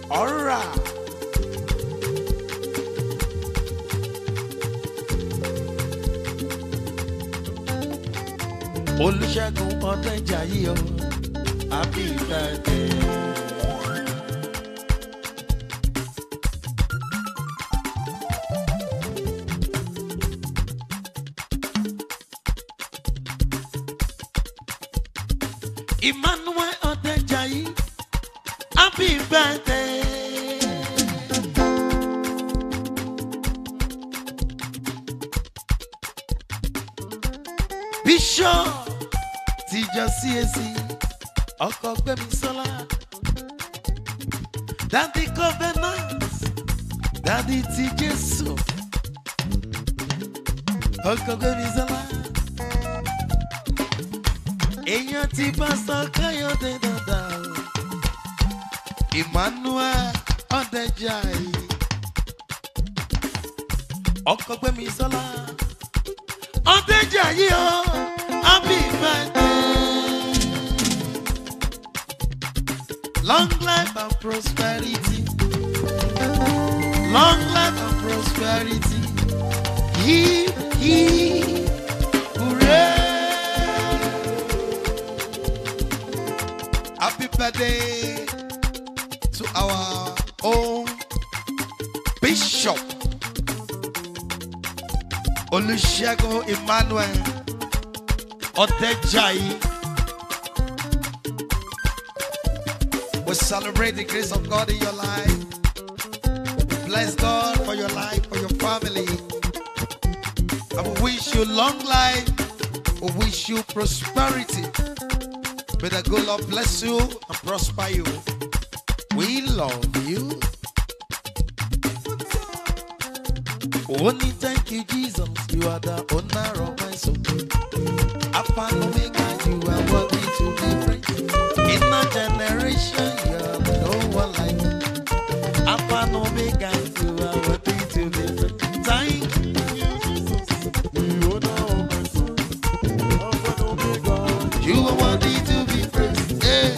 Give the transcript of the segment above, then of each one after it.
Ọ̀rà. Olúṣẹ́gun Ọ̀tẹ́jàyí o, happy birthday. Emmanuel Ọ̀tẹ́jàyí, happy birthday. Bishop Tijọ CAC, ọkọ Gbémisọ́lá, Daddy Covenant, Daddy ti Jésù, ọkọ Gbémisọ́lá, èèyàn ti Pastor Káyọ̀dé dada o, Emmanuel Ọ̀tẹ́jàyí, ọkọ Gbémisọ́lá, Ọ̀tẹ́jàyí o, happy birthday. Long life and prosperity. Long life and prosperity. Hooray. Happy birthday to our own Bishop Olúṣẹ́gun Emmanuel Ọ̀tẹ́jàyí. We celebrate the grace of God in your life. Bless God for your life, for your family. And we wish you long life. We wish you prosperity. May the good Lord bless you and prosper you. We love you. Only thank you, Jesus. You are the owner of my soul. Alpha and Omega, you are worthy to be praised. In a generation, you are no one like you. Alpha and Omega, you are worthy to be praised. Thank you, Jesus. You are the owner of my soul. Alpha and Omega, you are worthy to be praised. Hey.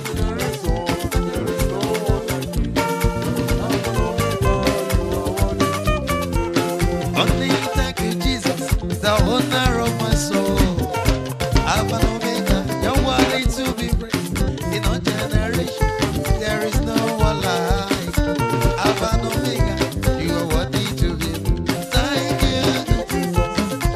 Only thank you, Jesus, the owner of my soul. Alpha and Omega, you're worthy to be praised. In our generation, there is no one like. Alpha and Omega, you are worthy to be praised. Thank you, Jesus.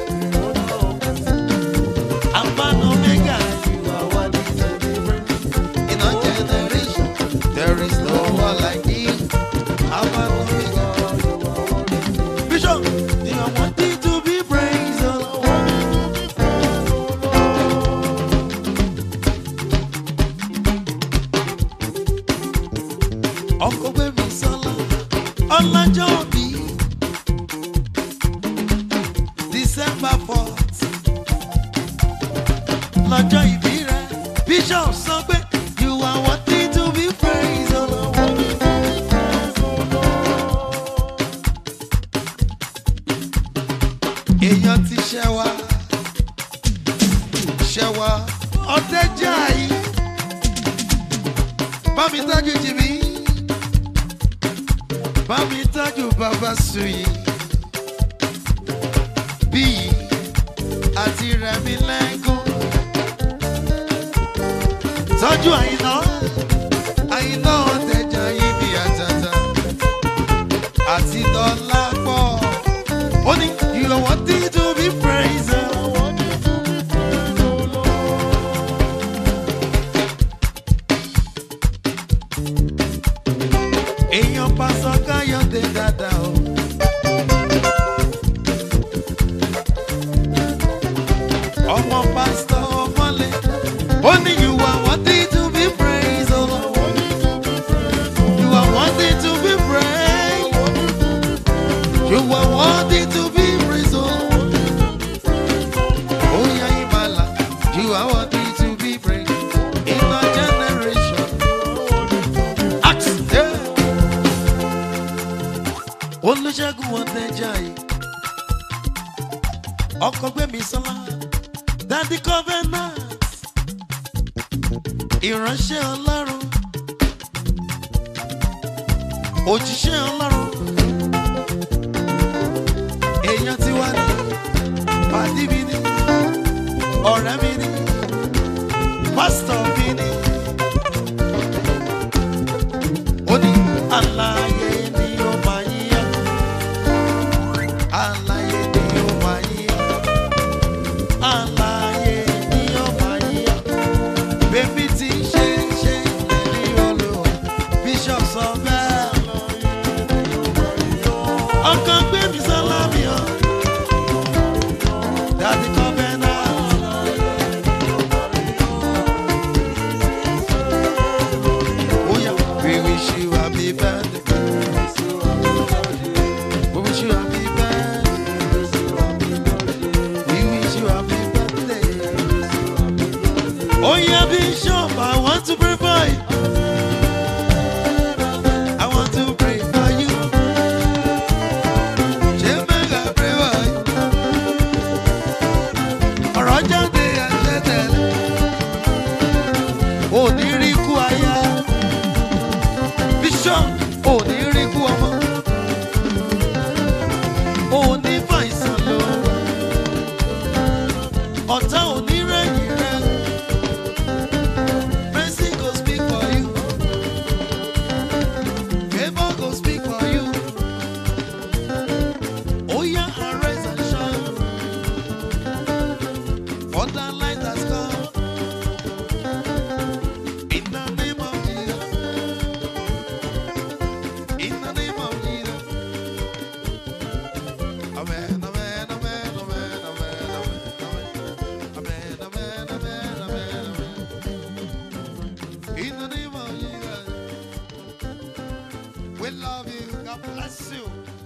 Alpha and Omega, you are worthy to be praised. In our generation, there is no one like you. Alpha and Omega, Bishop, you are worthy to be praised. Ọkọ Gbémisọ́lá, ọlọ́jọ́ òbí, December 4th, lọ́jọ́ ìbí rẹ̀, Bishop sọ pé you are worthy to be praised. Èèyàn ti Ṣẹ́wà Ọ̀tẹ́jàyí, bá mi tọ́jú Jìmí, bá mi tọ́jú Bàbá Sùyí, Bíyì àti Rẹ̀mí Lẹ́gùn, tọ́jú Àyìnà Ọ̀tẹ́jàyí bí àtàtà àti Dọ́lápọ̀. Ó ní you are worthy to be praised. Èèyàn Pastor Káyọ̀dé dada o. Ọmọ Pastor Ọmọlé. Ó ní you are worthy to be praised. You are worthy to be praised. You are worthy to be praised. Oh yeah, Imala, you are worthy to be praised. In our generation. Ask them. Olúṣẹ́gun Ọ̀tẹ́jàyí, ọkọ Gbémisọ́lá, Daddy Covenant, ìránṣẹ́ Ọlọ́run, òjíṣẹ́ Ọlọ́run èèyàn ti wá ní pàdí mi ní ọ̀rẹ́ mi ní pásítọ̀ mi ní ó ní alààyè ni ó máa yíyá alààyè ni ó máa yíyá alààyè ni ó máa yíyá bébí tí ṣe lẹ́rí olùwà bishop sọ bẹ́ẹ̀ ọkàn gbé mi sálámì ọ dàdí kọ́ bẹ́ẹ̀ náà. We wish you happy birthday. We wish you happy birthday. We wish you happy birthday. Oh yeah, Bishop, I want to pray for you. I want to pray for you. Jemega pray for you. Ọ̀rọ̀ jáde àṣẹ tẹ̀lé. Onírìkú aya. Bishop, onírìkú ọmọ. Òní fàìsàn lò. Ọ̀tá onírẹ̀yìn rẹ̀. Mercy go speak for you. Favor go speak for you. Oh yeah, arise and shine. For the light has come. In the name of Jesus. In the name of Jesus. Amen, amen, amen, amen, amen, amen, amen, amen, amen, amen. In the name of Jesus. We love you. God bless you.